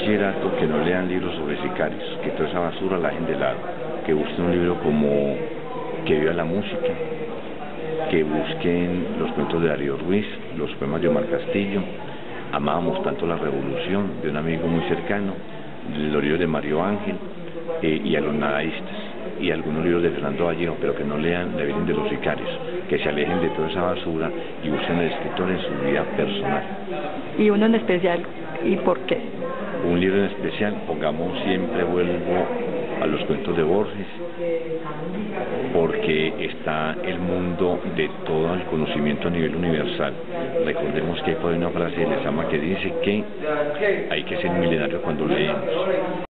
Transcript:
bachillerato que no lean libros sobre sicarios, que toda esa basura la dejen de lado, que busquen un libro como Que viva la música, que busquen los cuentos de Darío Ruiz, los poemas de Omar Castillo, Amábamos tanto la revolución, de un amigo muy cercano, los libros de Mario Ángel, y a los nadaístas, y algunos libros de Fernando Vallejo, pero que no lean La Virgen de los Sicarios, que se alejen de toda esa basura y busquen al escritor en su vida personal. ¿Y uno en especial? ¿Y por qué? Un libro en especial, pongamos, siempre vuelvo a los cuentos de Borges, porque está el mundo de todo el conocimiento a nivel universal. Recordemos que hay por ahí una frase de Lezama que dice que hay que ser milenario cuando leemos.